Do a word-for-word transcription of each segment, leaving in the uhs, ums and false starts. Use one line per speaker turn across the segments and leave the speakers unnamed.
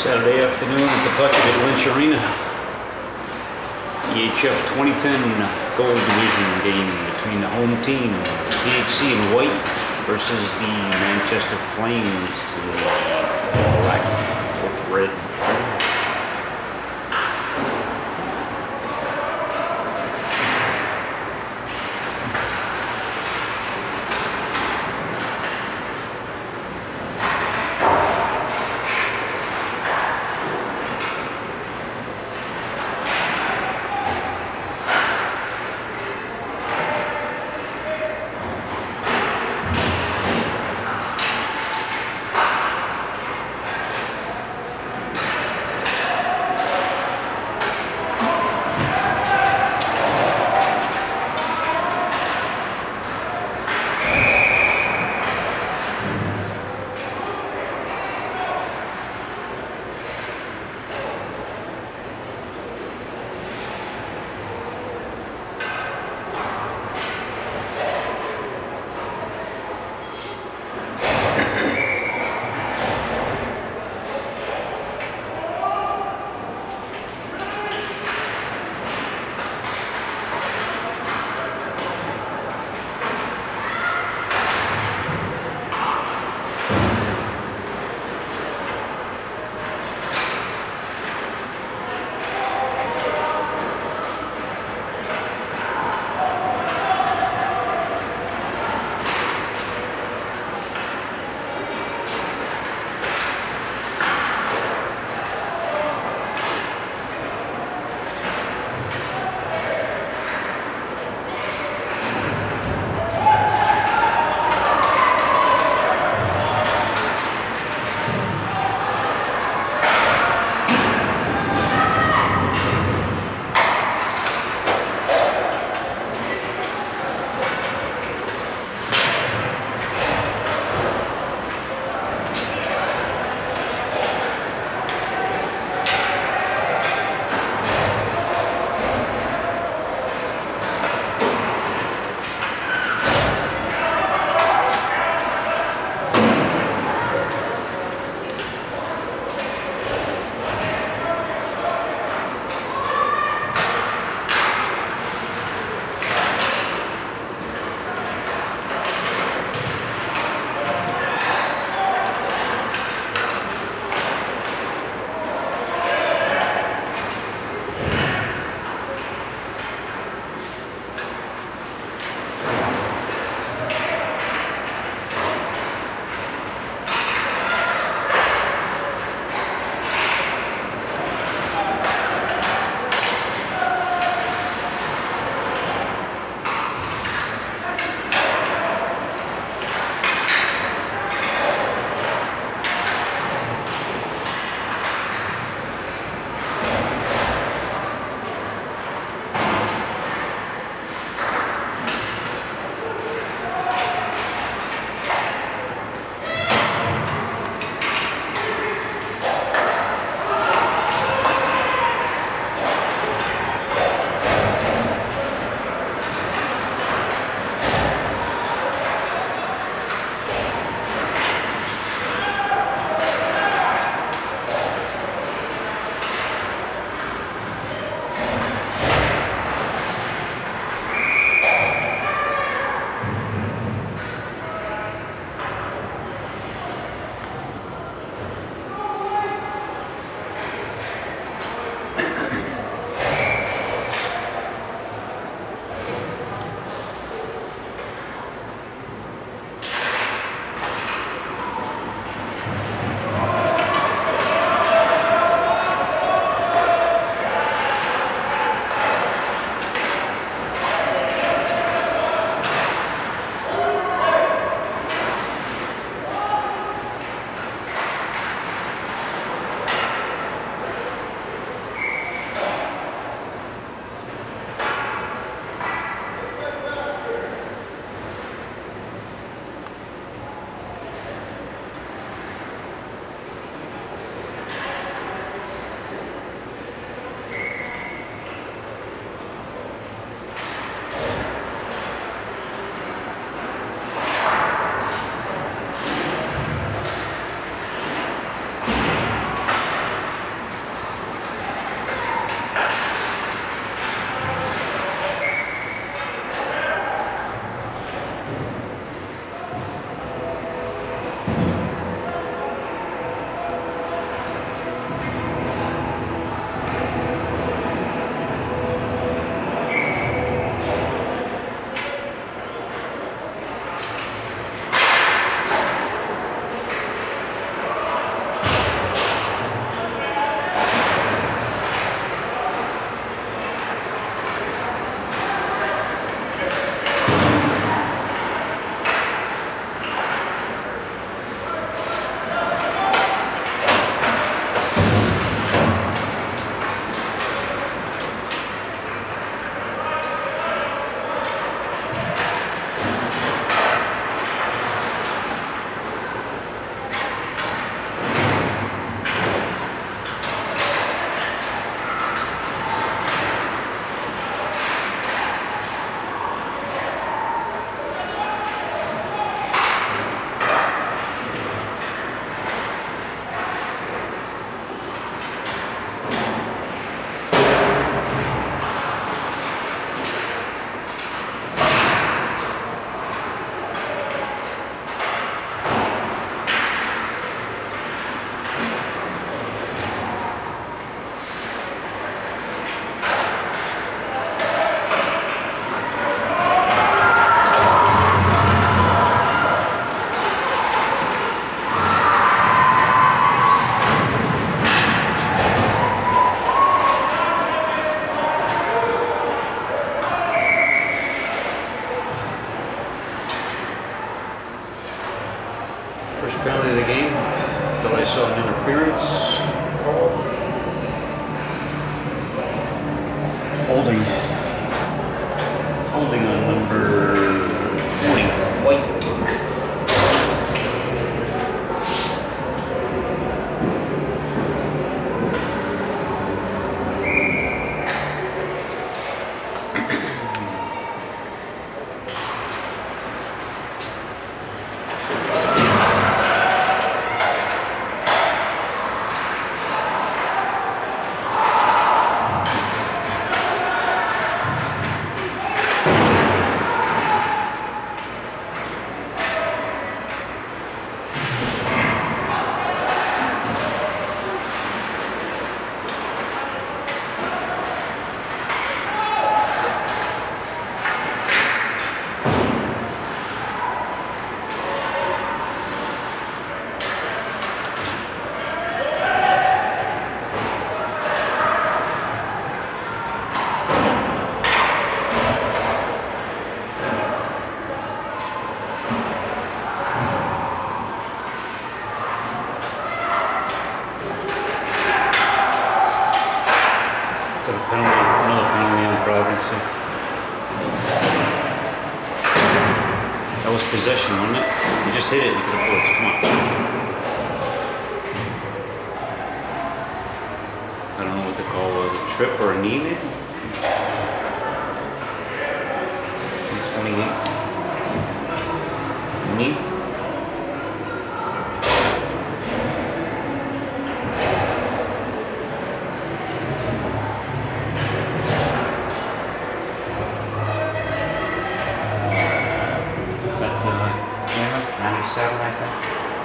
Saturday afternoon in Kentucky at Lynch Arena. E H F twenty ten Gold Division game between the home team, P H C in white, versus the Manchester Flames in black with red. First penalty of the game. Thought I saw an interference call. Holding. Holding on number twenty, White. That was possession, wasn't it? You just hit it into the boards. Come on. I don't know what the call was. A trip or a knee, maybe? twenty-eight. Knee?
ninety-seven, I think.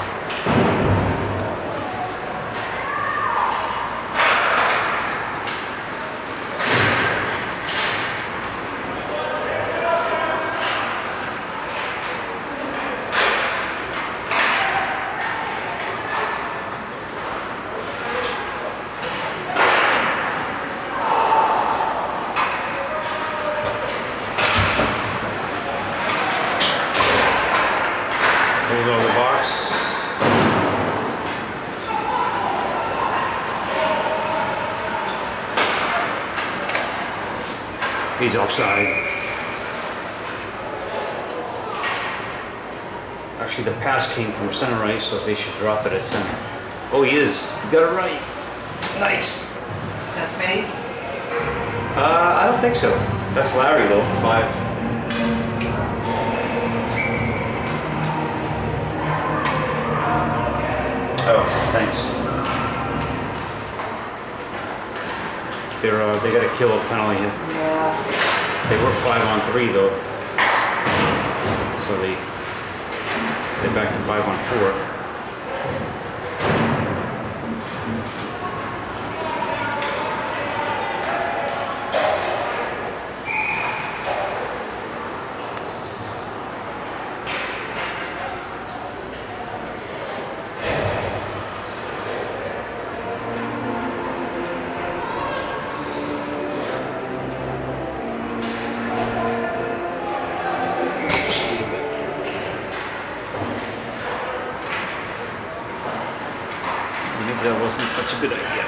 He's offside. Actually, the pass came from center right, so they should drop it at center. Oh, he is. You got it right. Nice.
Just me?
Uh, I don't think so. That's Larry, though. Five. Oh, thanks. They're, uh, they got to kill a penalty here.
Yeah.
They were five on three though, so they they're back to five on four. That wasn't such a good idea.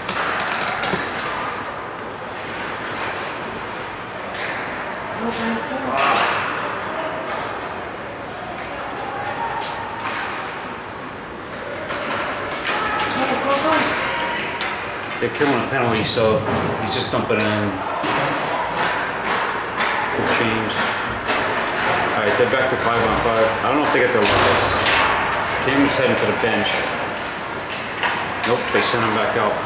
Ah. They're killing a penalty, so he's just dumping it in. Good change. Alright, they're back to five on five. I don't know if they got their lines. Cameron's heading to the bench. Nope, they sent him back out.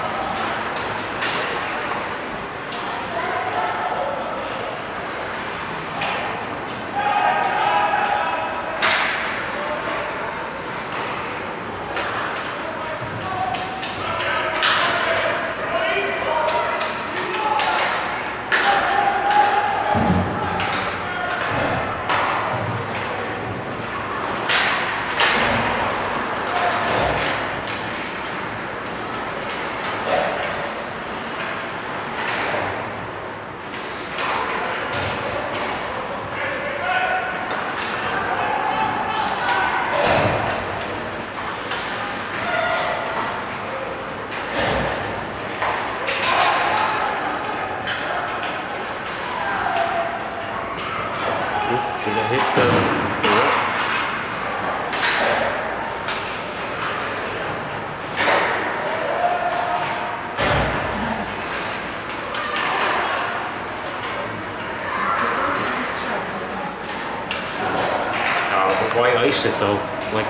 hit the, the roof. Uh, but why ice it though? Like,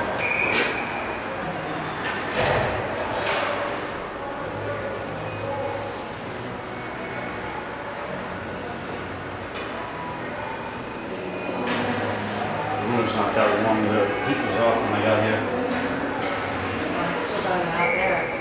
it's not that long, the heat was off when I got here.
It's still going out there.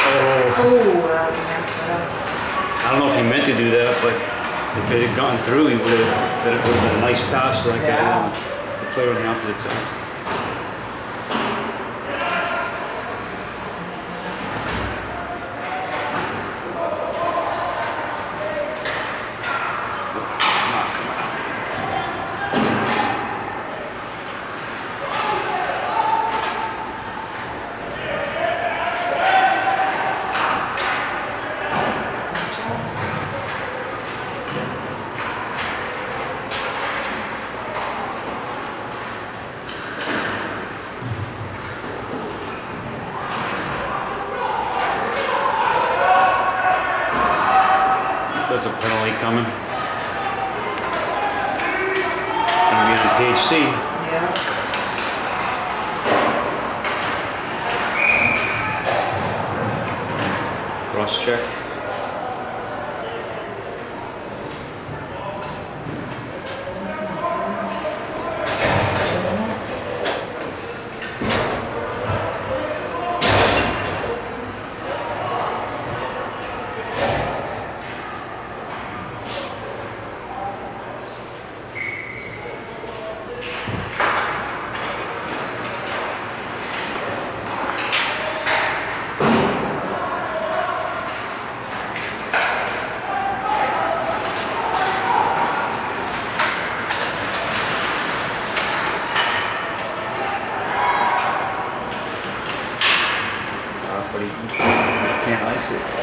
Oh, that was messed up.
I don't know if he meant to do that, but if it had gone through, he would have. That it would have been a nice pass like
Yeah.
uh, the player on the opposite side. There's a penalty coming. Gonna be on P H C.
Yeah.
Cross check.
That's not good.
Uh, but he can't ice it.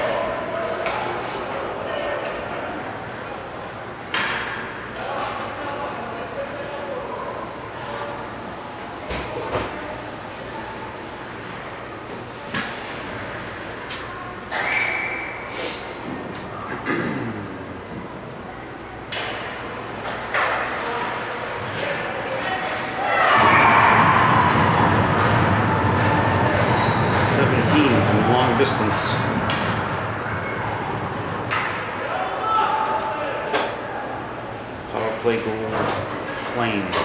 seventeen from long distance. Power play goal, Flames.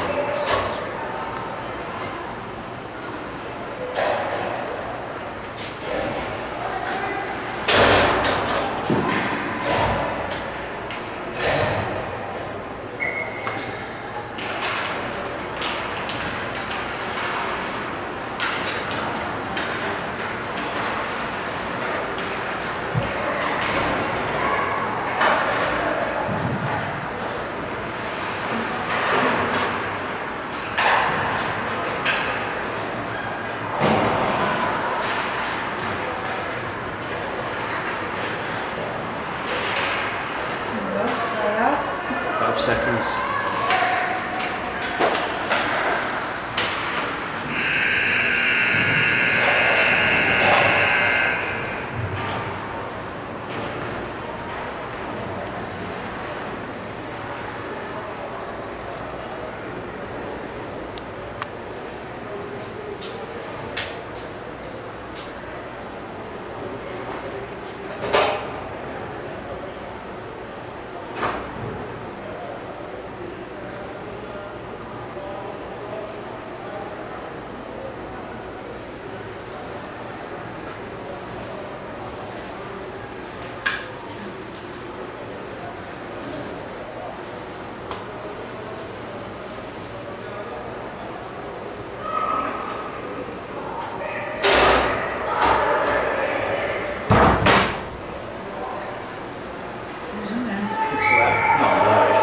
Five seconds.
Who's in there?
It's that. No, right.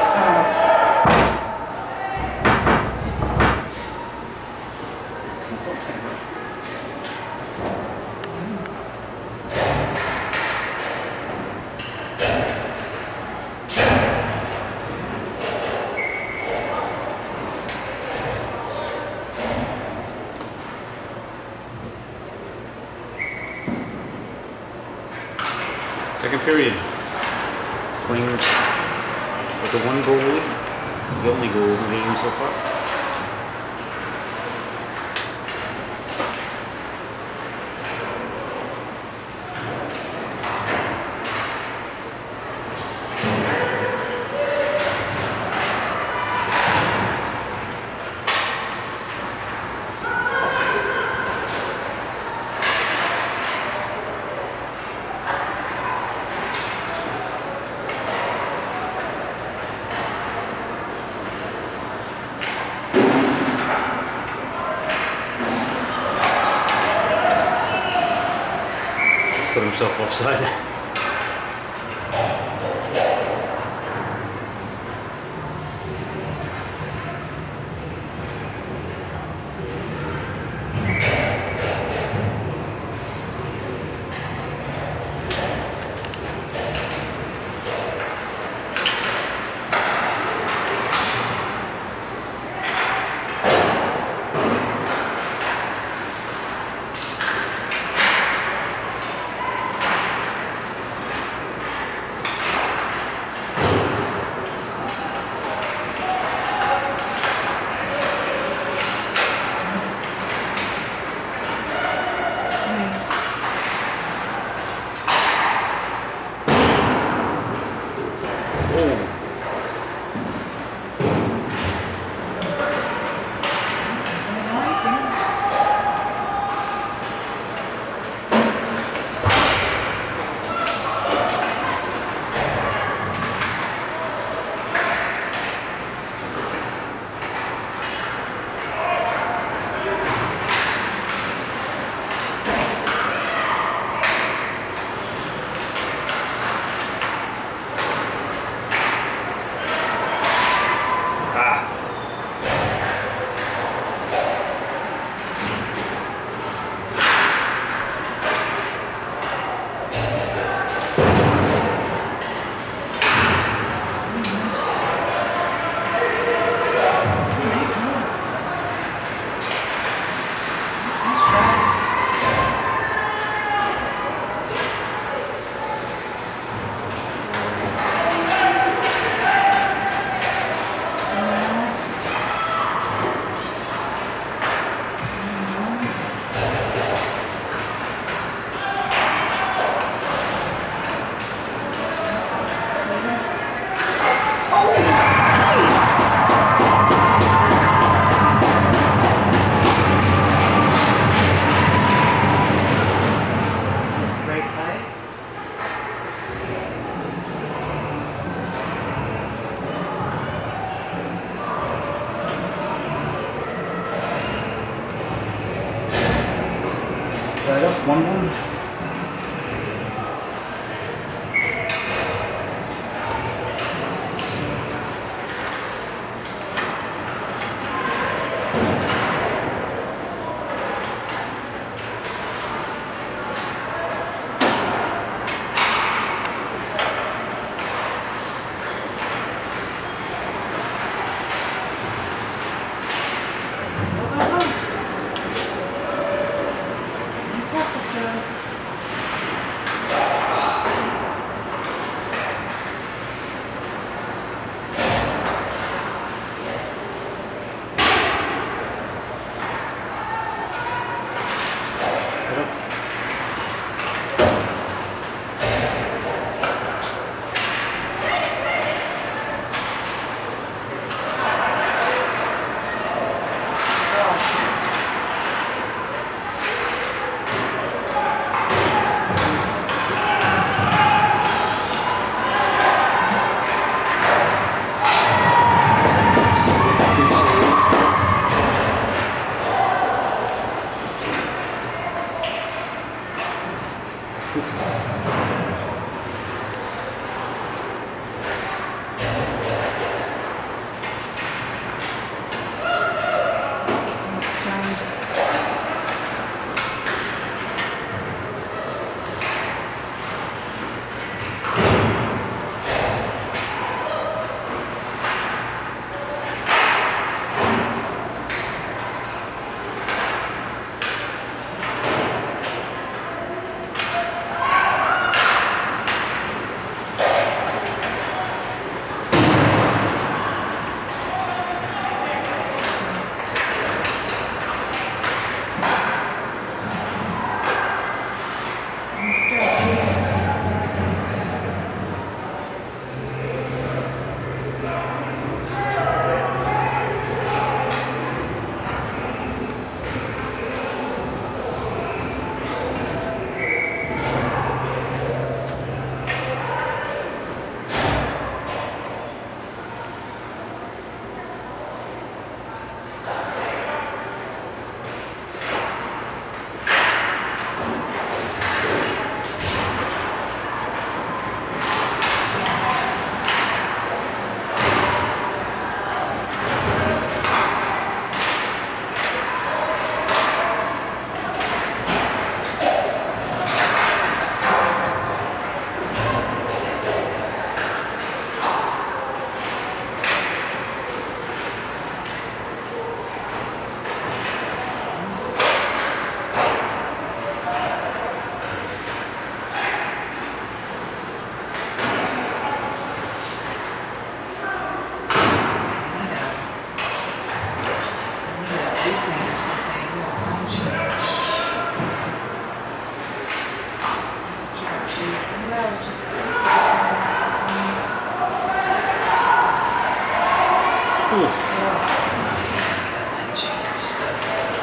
Second period. Flames with the one goal lead. The only goal in the game so far. put himself offside. Right up, one one.
jeez. Well, just I said something at this point.
Oof.
Oh, Lynch. She does it.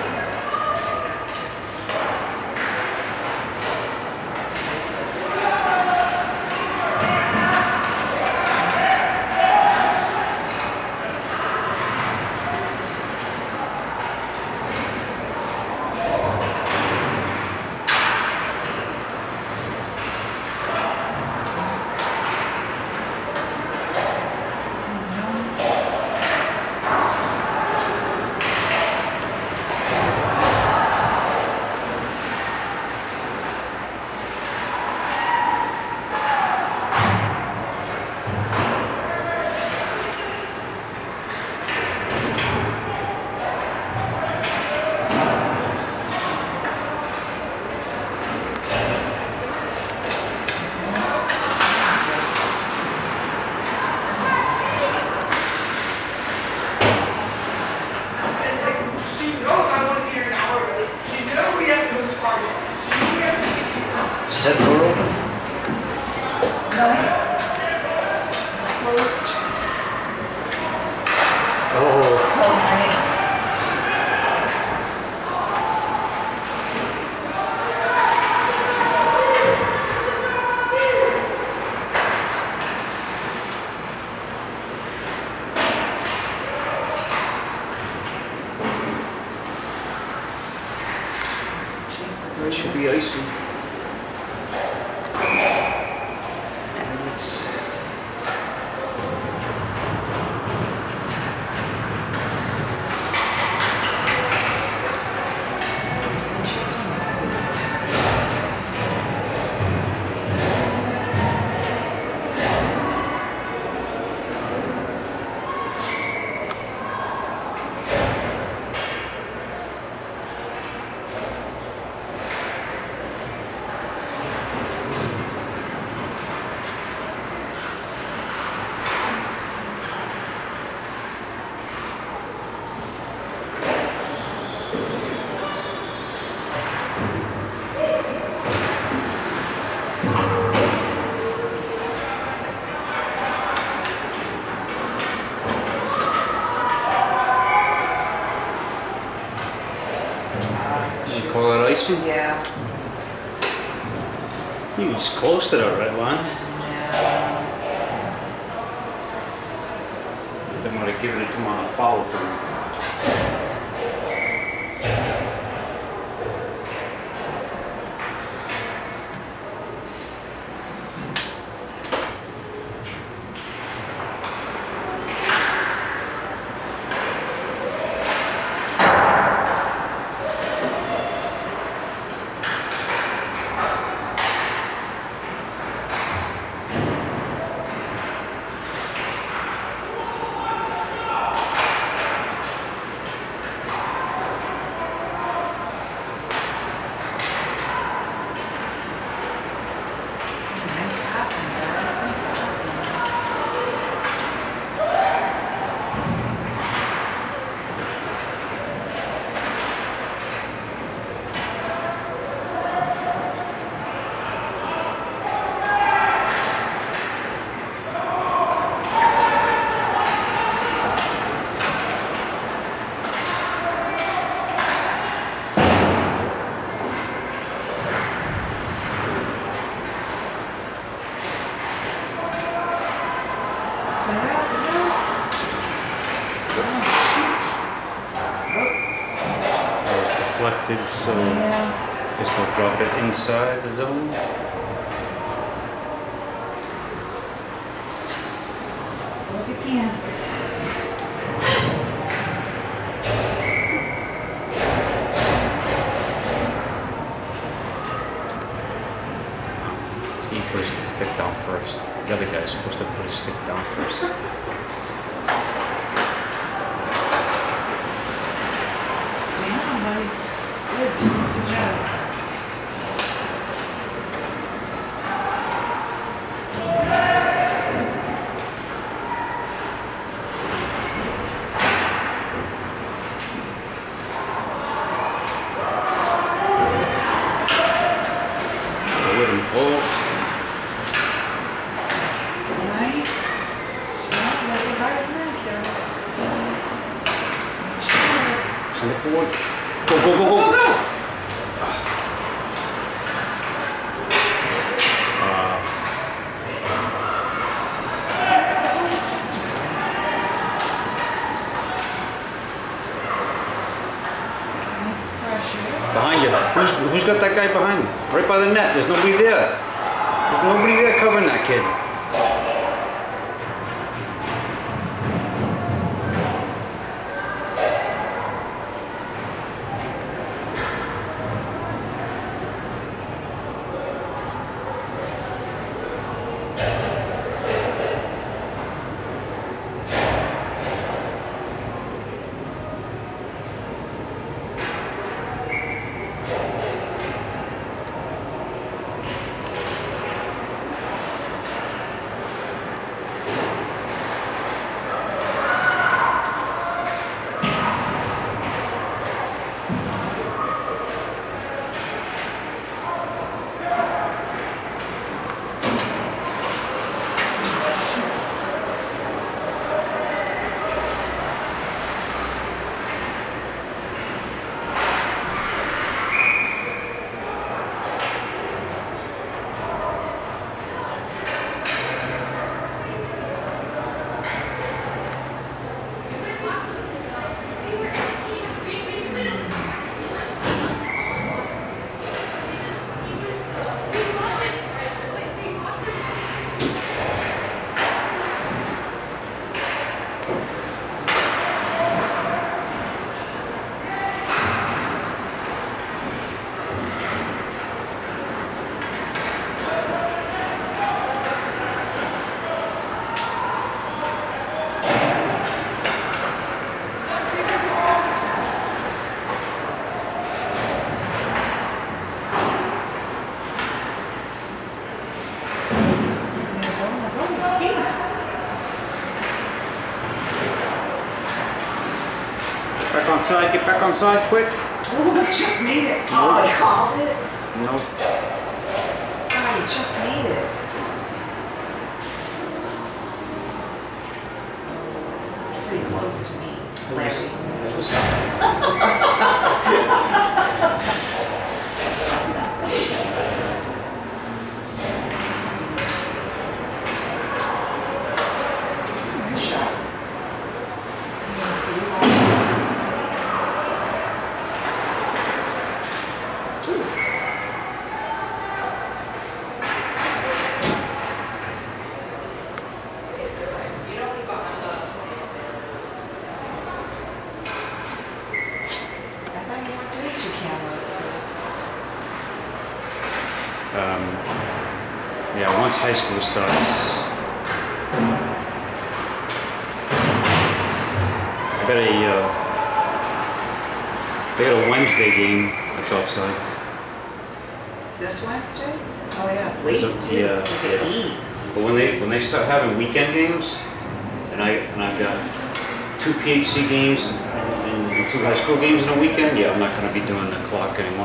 Is that door open?
No. It's closed.
Oh.
Oh, nice. Jeez,
It should be icy. And it's
interesting to see.
You call it icy?
Yeah.
You was close to that red line.
Yeah.
They might have given it to him on a foul turn.
Nice passing, guys. Nice passing.
That was deflected, so
Yeah.
guess they'll drop it inside the zone.
Love your pants.
He pushed his stick down first. The other guy's supposed to put his stick down first.
Stay on, buddy. Good. Good job.
Go with working. Oh,
Nice. Not like a hard neck there. Sure.
send it forward. Go, go, go,
Go,
go.
go, go.
Uh,
Nice pressure.
behind you. Who's, who's got that guy behind him? Right by the net. There's nobody there. There's nobody there covering that kid. Back on side, get back on side quick.
Oh, just made it. Oh, I called it.
No.
God, he just made it. Pretty close to me, Larry.
It was,
Nice shot.
um, yeah, once high school starts, I got a, uh, they got a Wednesday game that's offside.
This Wednesday? Oh yeah, it's late
So,
too.
yeah,
It's like at
yeah.
eight.
But when they when they start having weekend games, and I and I've got two P H C games and, and two high school games in a weekend, yeah, I'm not going to be doing the clock anymore.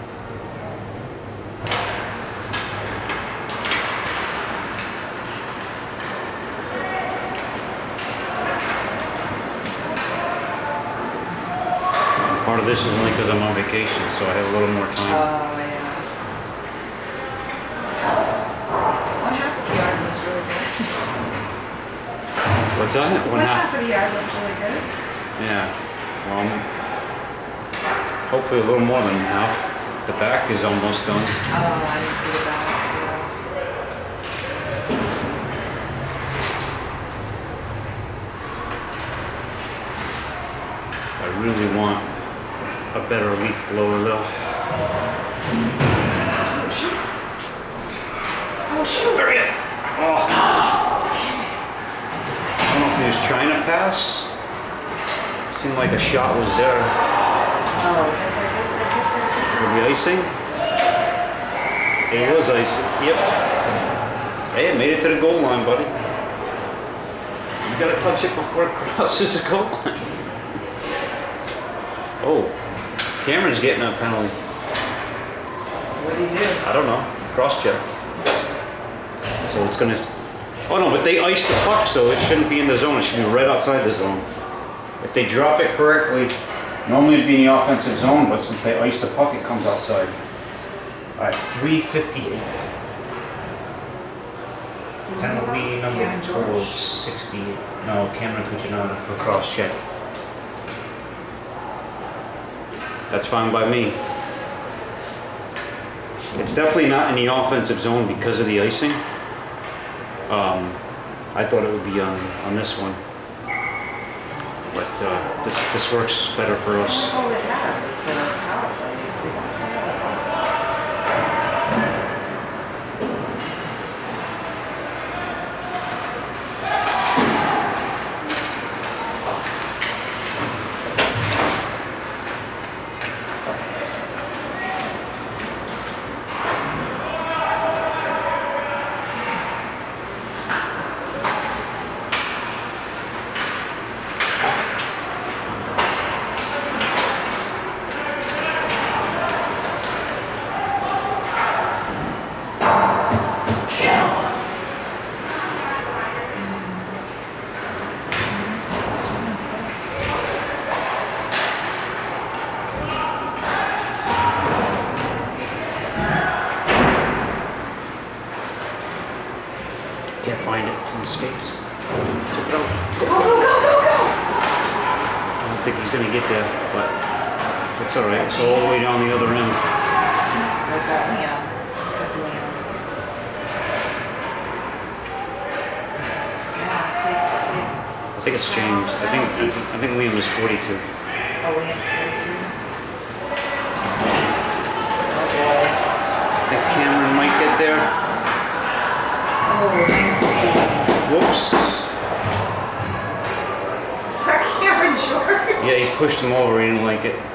Part of this is only because I'm on vacation, so I have a little more time.
Oh yeah. One half of the yard looks really good.
What's that?
One
One
half
half?
of the yard looks really good.
Yeah. Well, hopefully a little more than half. The back is almost done.
Oh, I didn't see the back.
I really want a better leaf blower though.
Oh shoot! Oh shoot!
There we go. Oh.
Oh, damn it!
I don't know if he was trying to pass. Seemed like a shot was there.
Oh, get there, get there, get there, get
With the icing? It
Yeah.
was icing. Yep. Hey, it made it to the goal line, buddy. You gotta touch it before it crosses the goal line. Oh, Cameron's getting a penalty.
there. What'd he do?
I don't know. cross check. So it's gonna. Oh no, but they iced the puck, so it shouldn't be in the zone. It should be right outside the zone. If they drop it correctly, normally it'd be in the offensive zone, but since they iced the puck, it comes outside. All right, three fifty-eight. Penalty number four, sixty-eight. No, Cameron Cucinotta for cross check. That's fine by me. It's definitely not in the offensive zone because of the icing. Um, I thought it would be on, on this one. But uh, this, this works better for us.
All they have is the power plays. They must have a box.
Can't find it. It's in the skates. Check it out.
Go, go, go, go, go!
I don't think he's going to get there, but it's all right. It's all the way down the other end.
Where's that Liam? That's Liam. Yeah, take, take.
I think it's changed. I think I think Liam is forty-two.
Oh, Liam's forty-two.
I think Cameron might get there.
Oh, nice.
Whoops.
Is that Cameron short?
Yeah, he pushed him over. He didn't like it.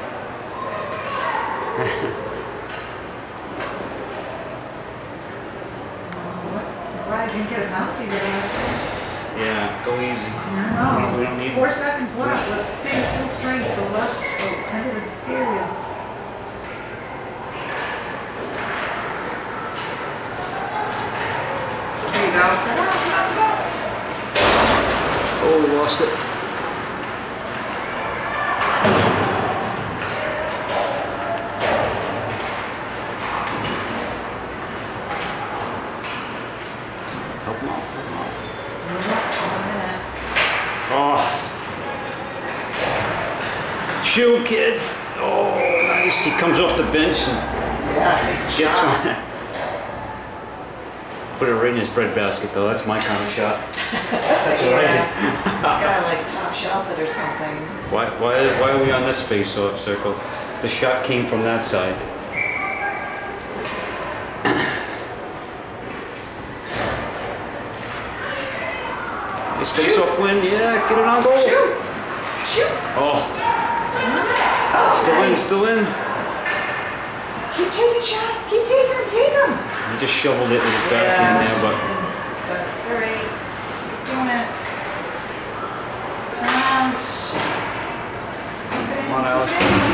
I'm glad I didn't get a penalty there.
Yeah, go easy.
No,
We don't need.
four seconds left. Let's stay full strength for left. Oh, end of the period. There you go. Come on, come on, come on.
Oh, we lost it. Help him out. Help him out. Oh. Shoot, kid. Oh, nice. He comes off the bench and
Yeah, it takes a
gets
shot.
one. Put it right in his bread basket, though. That's my kind of shot. That's what
Yeah.
I
Gotta like top shelf it or something.
did. Why, why, why are we on this face-off circle? The shot came from that side. Nice face-off win. Yeah, get it on goal.
Shoot! Shoot!
Oh,
Oh,
still in,
nice.
still in.
Just keep taking shots. Keep taking them. Take them.
He just shoveled it with his back in there, but
But it's alright. Keep doing it. Turn around. Keep it in.
Come on, Alex.
Keep it in.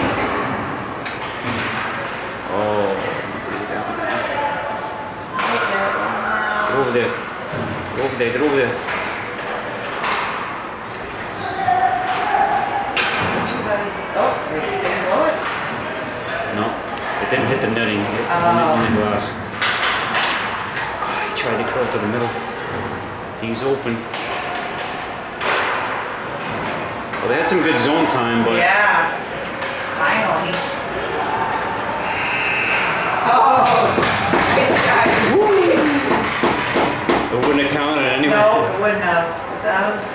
oh, get it down there.
Right there. One more.
Get over there. Get over there. Get over there.
Two, buddy. Oh, they didn't blow it.
No, it didn't hit the netting. It hit
Oh.
on the glass. Oh, he tried to curl to the middle. He's open. Well, they had some good zone time, but
Yeah. Finally. Oh, nice try.
it wouldn't have counted anyway.
No, it wouldn't have. But that was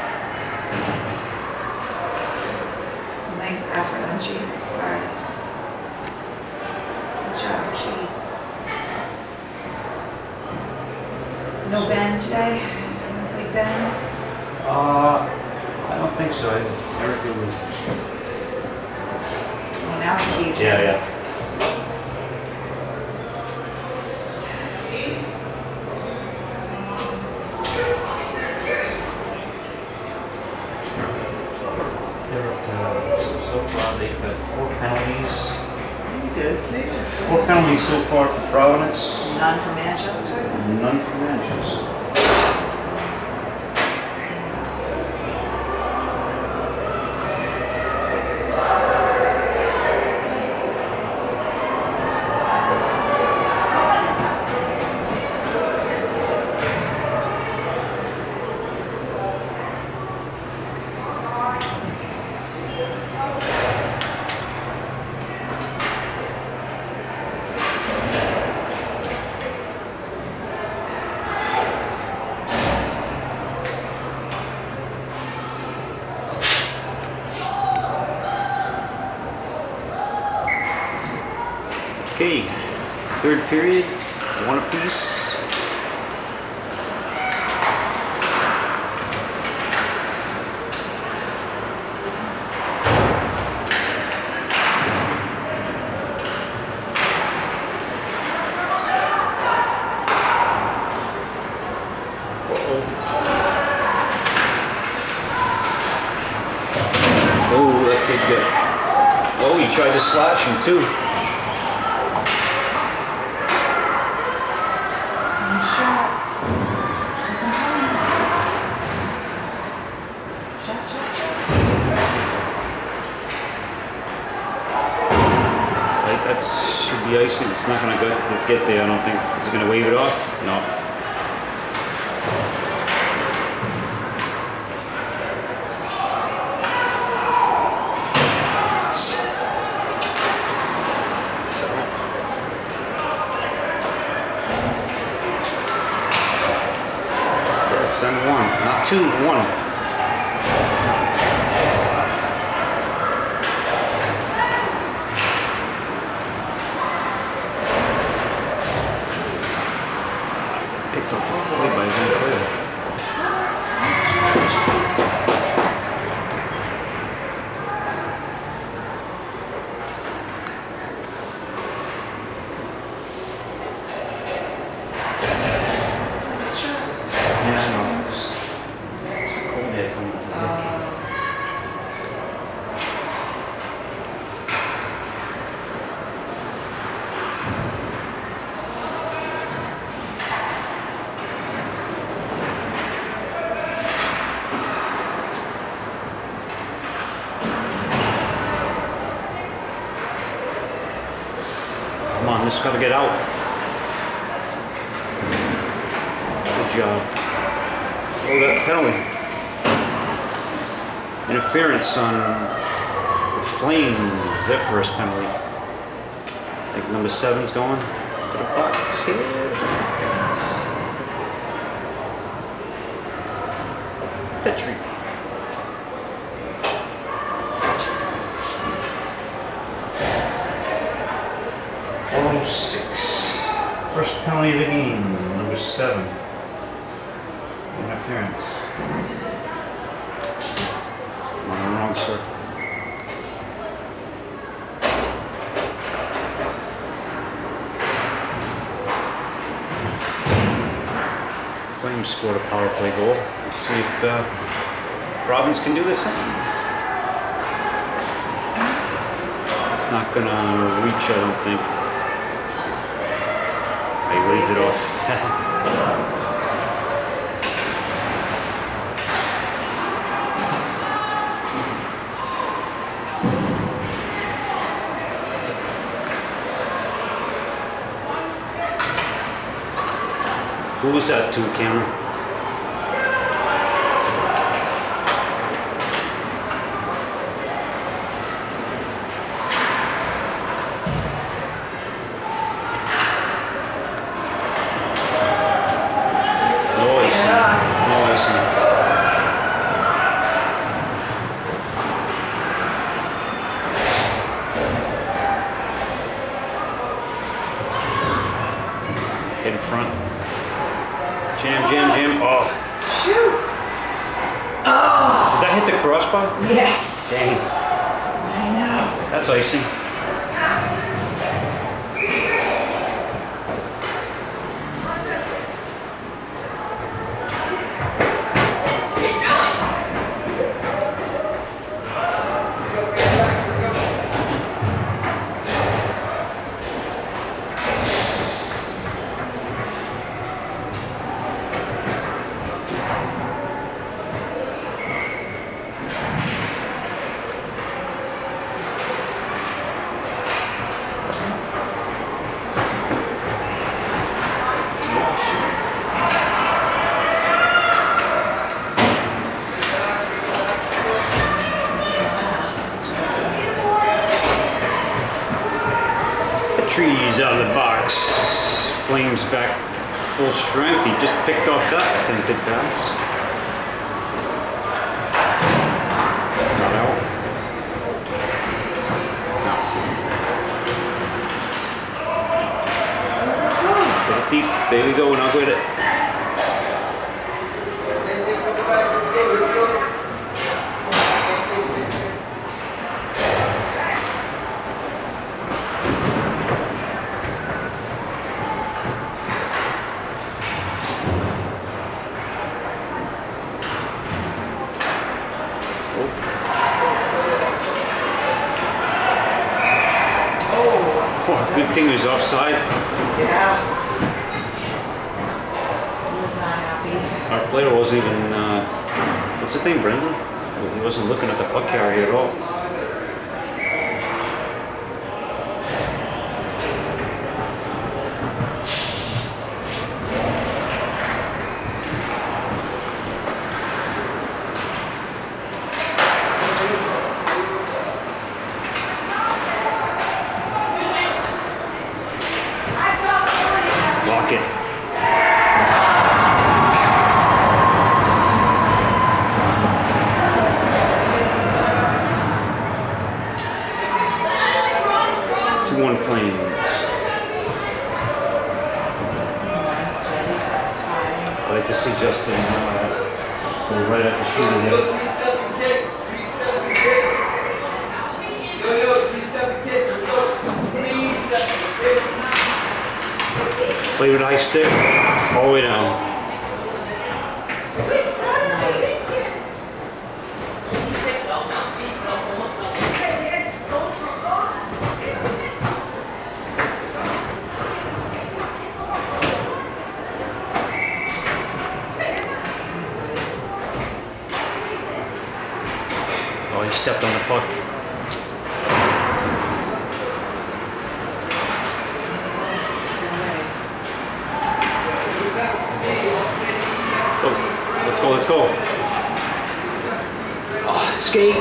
a nice effort on Chase's part. Good job, Chase. No Ben today? No Big Ben?
Uh, I don't think so. I, Erica was.
Oh, now he sees
Yeah,
it.
yeah. They're up to, so far they've got four penalties.
Jesus,
Four penalties so far for Providence.
None from Manchester?
None from Manchester. Okay, third period, one apiece. Oh, that could get. Oh, he tried to slash him too. That should be icing. It's not going to get there, I don't think. Is it going to wave it off? No. Send one, not two, one. Come on, this has got to get out. Good job. Oh, that penalty. Interference on the Flames. Their first penalty. I think number seven's going to the box here. Petrie. oh six. First penalty of the game, number seven. Interference. I'm on the wrong circle. Flames scored a power play goal. Let's see if uh, Providence can do the same. It's not gonna reach, I don't think. They waved it off. Who was that to, Cameron? In front. Jam, jam, jam. Oh.
Shoot. Oh.
Did that hit the crossbar?
Yes.
Dang.
I know.
That's icing. flames back full strength. He just picked off that attempted pass. Not out. Put it deep. There we go. Now with it. Good thing he was offside.
Yeah. He was not happy.
Our player wasn't even, uh, what's his name, Brendan? He wasn't looking at the puck carrier at all. I like to see Justin uh, go right at the shooting hill. Play with high stick, all the way down. Oh, he stepped on the puck. Let's go, let's go. Oh, skate.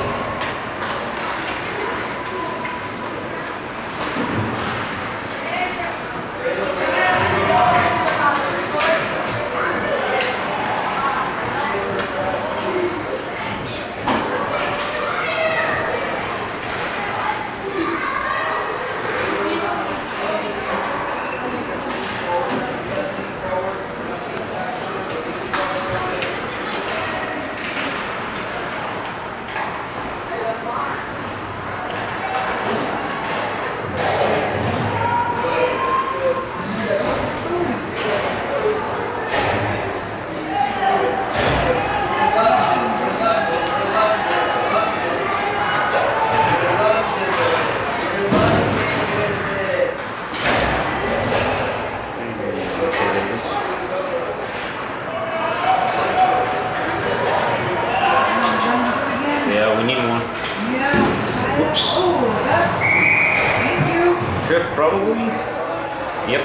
Probably. Yep.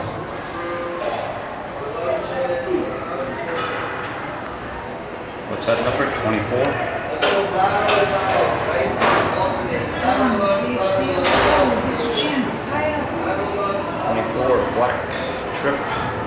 What's that number? twenty-four? twenty-four, black trip.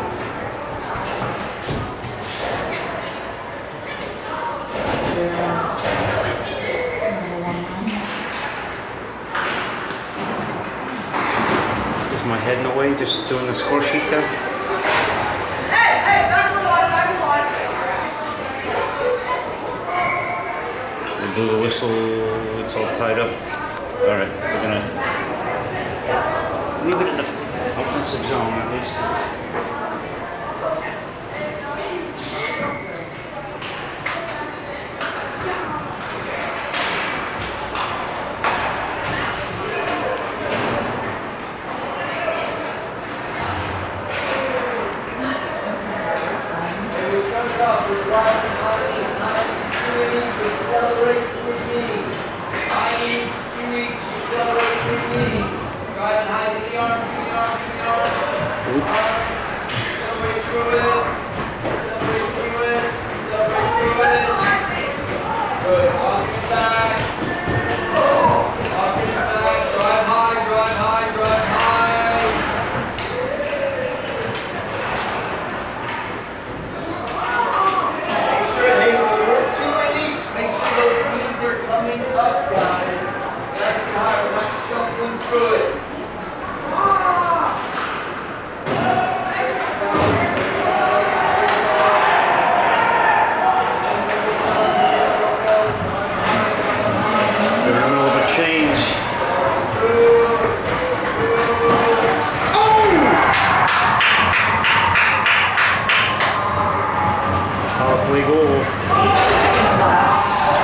My head in the way, just doing the score sheet there.
Hey, hey, back the line, back the line.
We blew the whistle, it's all tied up. Alright, we're gonna leave it in the offensive zone at least. Play goal.
Eight seconds left.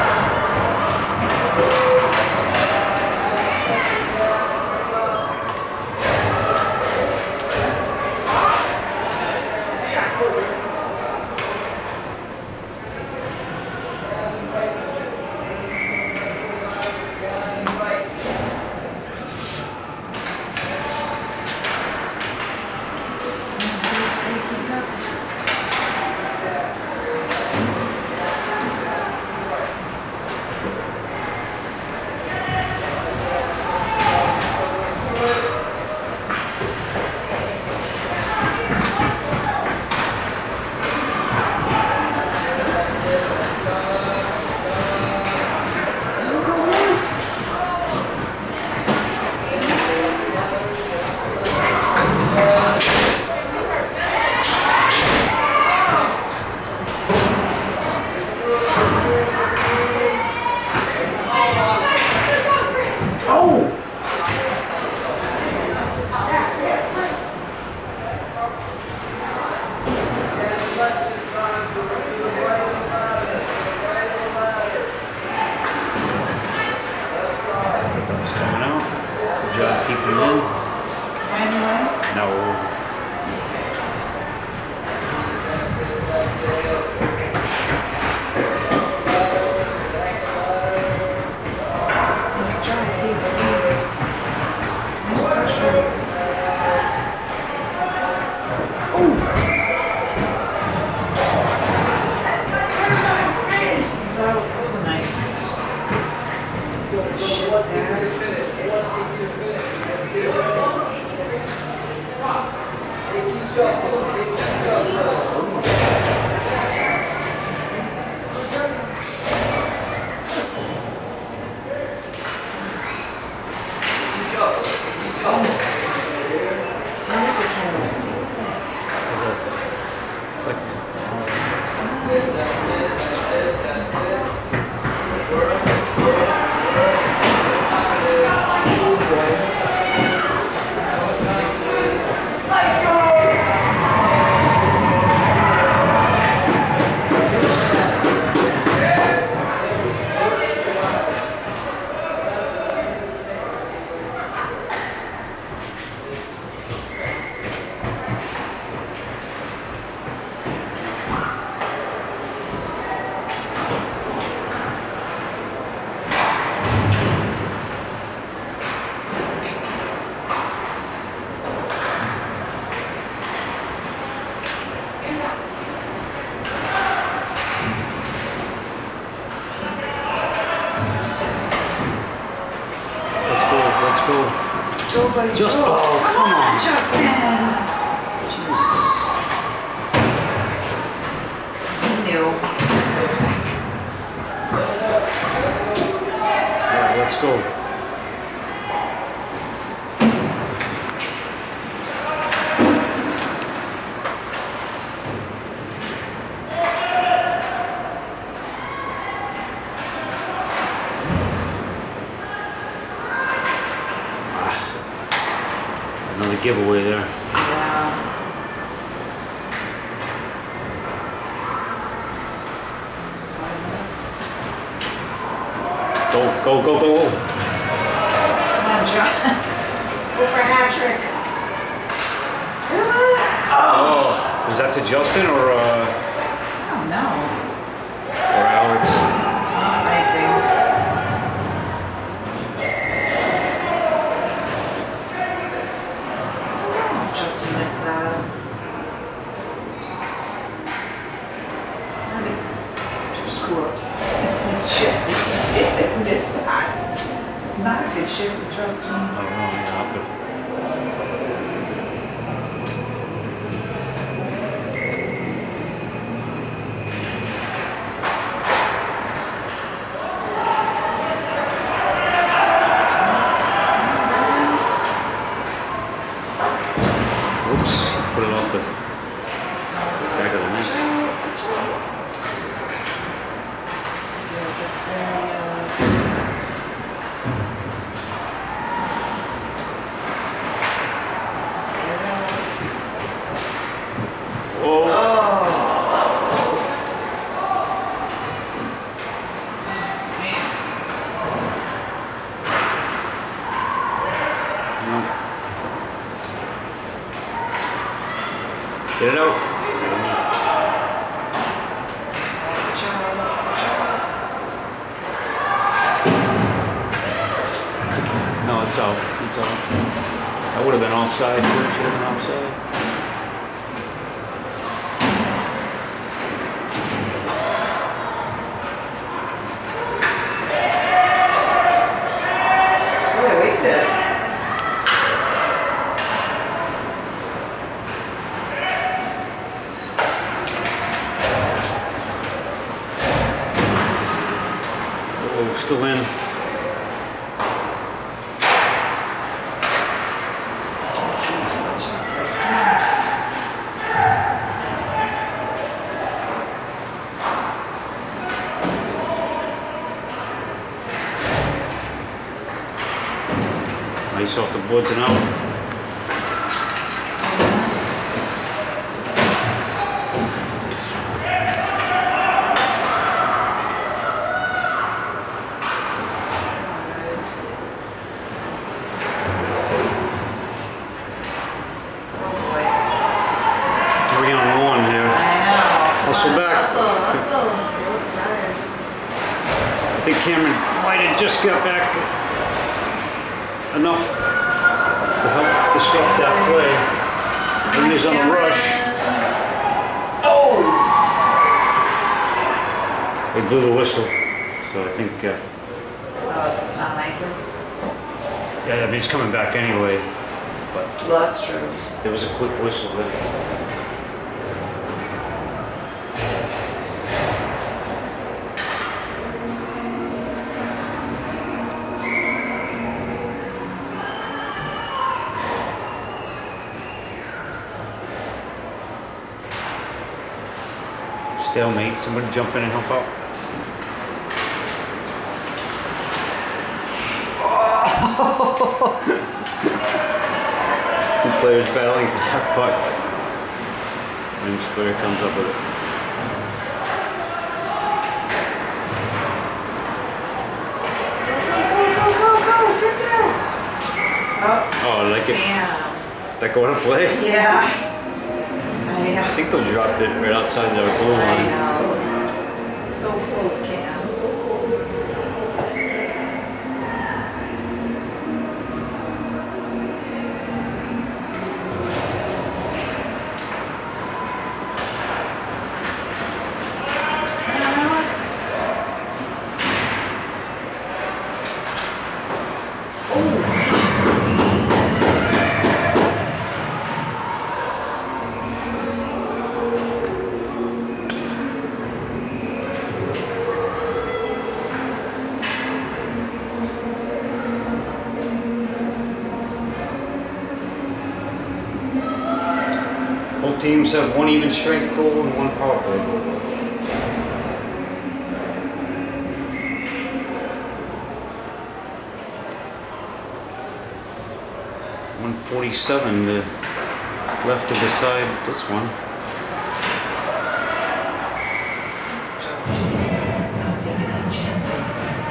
Just, oh, come on.
Justin.
Jesus.
No.
Yeah, let's go. Another giveaway there.
Yeah.
Go, go, go, go, go.
Come on, John. Go for a hat trick.
Oh, is that to Justin or uh,
I don't know.
or Alex?
Icing. Justin missed that. That'd be two screw-ups. Missed shift if he did miss that. It's not a good shift for Justin.
I don't know, yeah, but put it off the back of the net.
This is where it gets very, uh...
Oh.
Oh, that's close.
it's out. It's out. That would have been offside. Should have been offside. Still in. Nice off the boards and out. Just got back enough to help disrupt that play. When he's on the rush. Oh! They blew the whistle, so I think. Uh,
oh, so it's not nicer?
Yeah, I mean, it's coming back anyway. But
well, that's true.
There was a quick whistle there. Stalemate. Somebody jump in and help out. Oh. Two players battling for that puck. And Square comes up with it.
Go, go, go, go, go, get there. Oh,
oh I like
damn.
it. That going to play?
Yeah. I
think they'll drop it right outside their goal line.
I know. So close, Cam. So close.
Both teams have one even strength goal and one power play goal. one forty-seven to left to decide this one.
He's not taking any chances.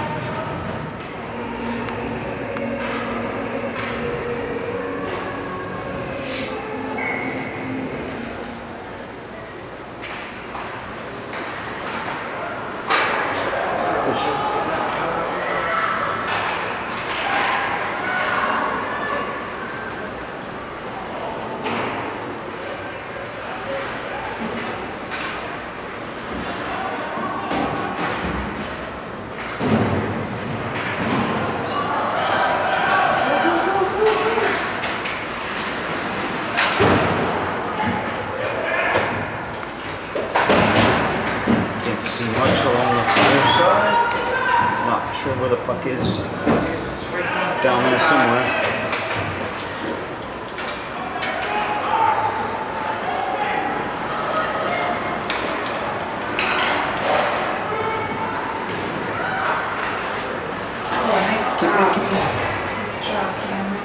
See much along the other side. Not sure where the puck is.
It's right
Down there somewhere.
Oh, nice stop. Nice job, Cameron.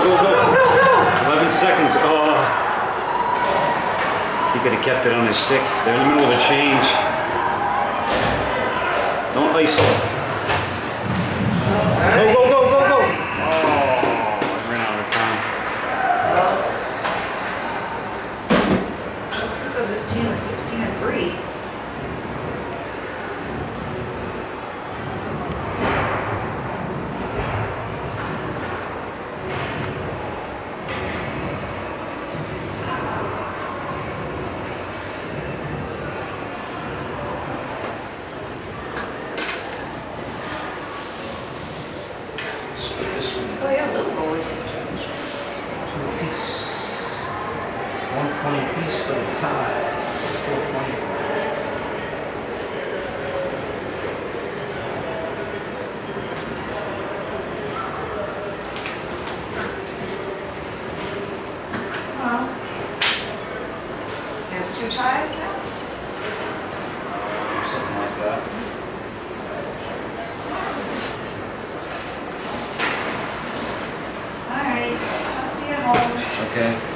go,
Go,
go.
go, go!
eleven seconds. Oh. He could have kept it on his stick. They're in the middle of a change. Don't ice it. Go, go, go, go, go. Oh, I ran out of time.
Jessica said this team was sixteen and three. Oh yeah, little goalies.
Two apiece. One point apiece for the tie. Four point.
Well, you have two ties now?
Something like that.
Alright, I'll see you at home.
Okay.